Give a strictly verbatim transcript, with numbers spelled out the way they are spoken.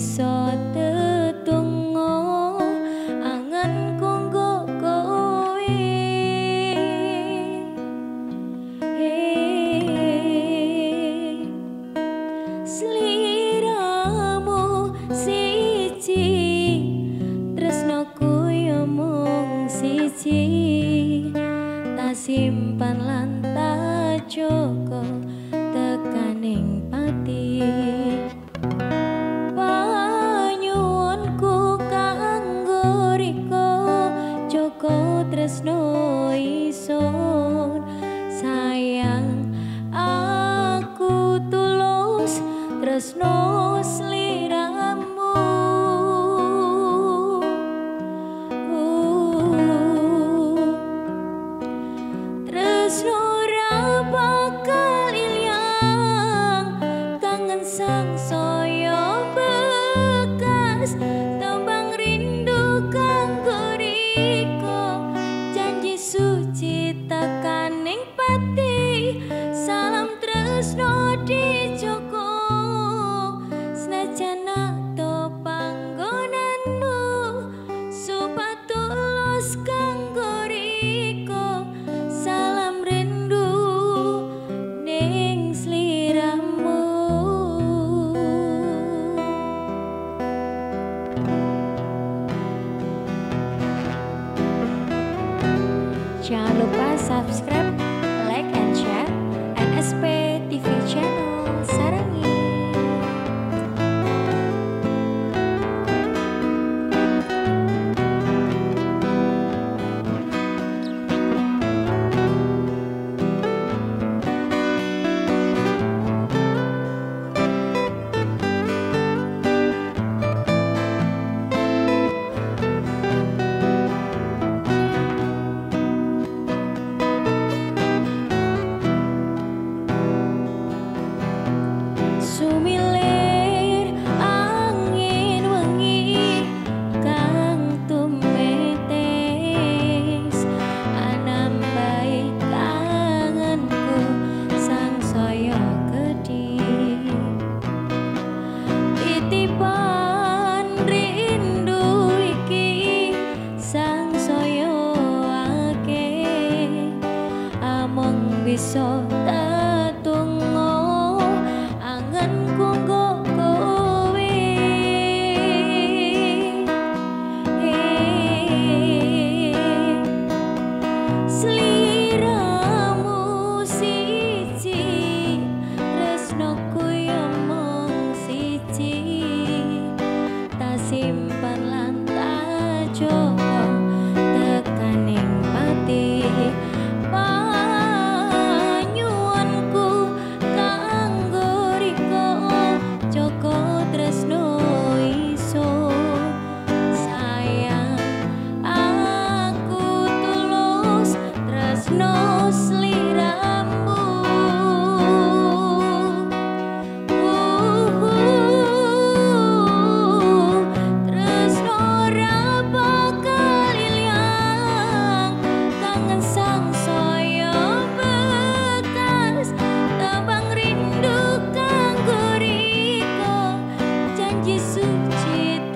bisa tetunggo angen kanggo kowe. Sliramu siji, tresnoku yo mung siji, tak simpan lan tak jaga tekaning pati. Panyuwunku kanggo riko Joko tresno isun, sayang aku tulus tresno sliramu. Tresno ora bakal ilang, kangen sangsaya bekas, tembang rindu kanggo riko, janji suci tekaning pati. Salam tresno dijoko, senajan ato panggonanmu, supaya tulus kanggo riko. Salam rindu ning sliramu. Jangan lupa subscribe, like, and share N S P T V channel Sarangi. Sumilir angin wengi kang tumetes, anambai kangenku sangsaya gedhi. Titipan rindu iki sangsaya akeh, amung bisa tetunggo angen kanggo kowe. Sliramu siji, tresnoku yo mung siji, tak simpan lan tak jaga tekaning pati. Panyuwunku kanggo riko Joko tresno isun, sayang aku tulus tresno sliramu. Tresno ora bakal ilang, kangen sangsaya bekas, tembang rindu kanggo riko, janji suci